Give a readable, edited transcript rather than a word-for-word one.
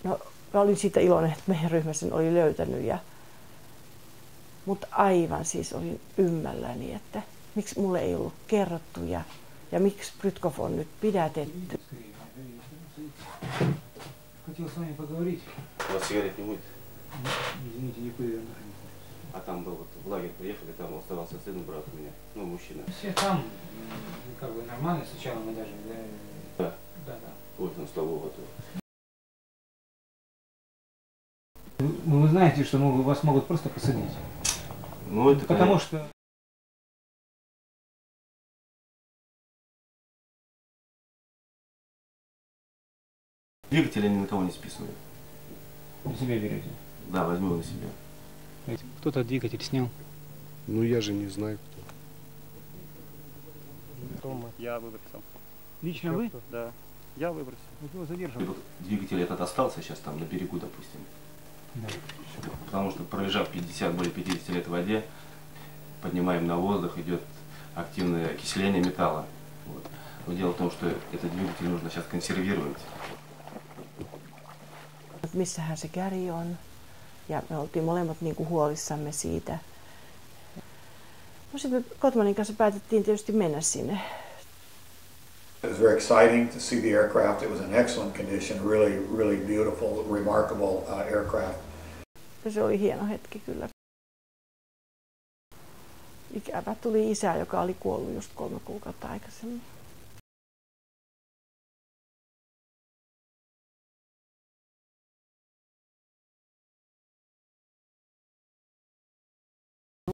No, mä olin siitä iloinen, että meidän ryhmä sen oli löytänyt. Mutta aivan siis olin ymmälläni, että miksi mulle ei ollut kerrottu ja miksi Brytkov on nyt pidätetty. Хотел с вами поговорить. У вас сигарет не будет? Извините, не курю. А там был вот в лагерь приехали, там оставался сын, брат у меня, ну мужчина. Все там как бы нормально, сначала мы даже... Да? Да. Вот он, слава богу, готов. Ну вы знаете, что вас могут просто посадить. Ну это Потому что... Двигатели ни на кого не списывают. На себя берете. Да, возьму на себя. Кто-то двигатель снял. Ну я же не знаю кто. Я выбросил. Лично вы? Да. Я выбросил. Вот его задерживали. Вот двигатель этот остался сейчас там на берегу, допустим. Да. Потому что пролежав более 50 лет в воде, поднимаем на воздух, идет активное окисление металла. Вот. Но дело в том, что этот двигатель нужно сейчас консервировать. Missähän se Gary on? Ja me oltiin molemmat niinku huolissamme siitä. No sitten me Kotmanin kanssa päätettiin tietysti mennä sinne. It was very exciting to see the aircraft. It was in excellent condition, really beautiful, remarkable aircraft. Se oli hieno hetki kyllä. Ikävä tuli isä, joka oli kuollut just 3 kuukautta aikaisemmin.